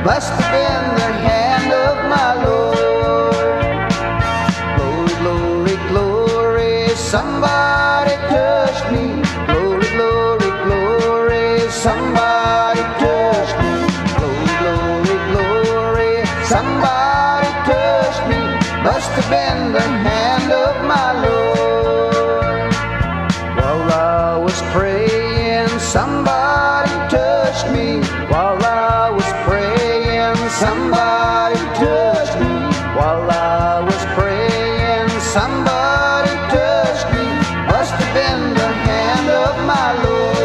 must have been the hand of my Lord. Glory, glory, glory, somebody touched me. Glory, glory, glory, somebody touched me. Glory, glory, glory, somebody touched me. Must have been the hand of my Lord. While I was praying, somebody touched me. While I was praying, somebody touched me. While I was praying, somebody touched me. Must have been the hand of my Lord.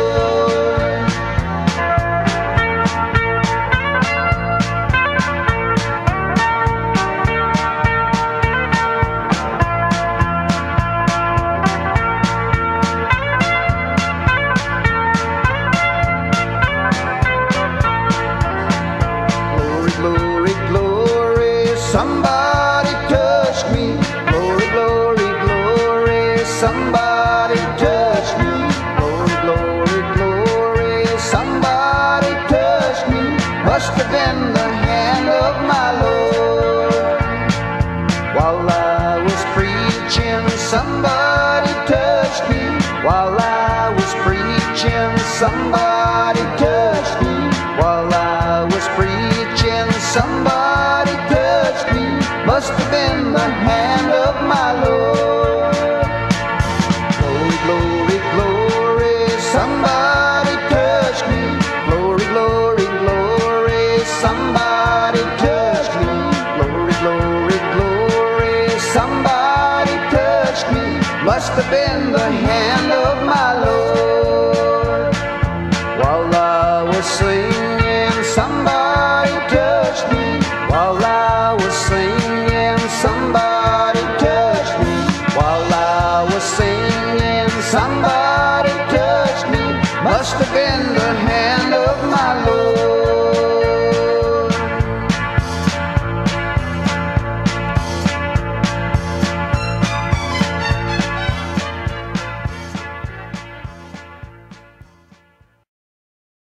Glory, glory, somebody touched me. Glory, glory, glory, somebody touched me. Glory, glory, glory, somebody touched me. Must have been the hand of my Lord. While I was preaching, somebody touched me. While I was preaching, somebody touched me. While I was preaching, somebody touched me. Must have been the hand of my Lord. Glory, glory, glory, somebody touched me. Glory, glory, glory, somebody touched me. Glory, glory, glory, somebody touched me. Must have been the hand of my Lord.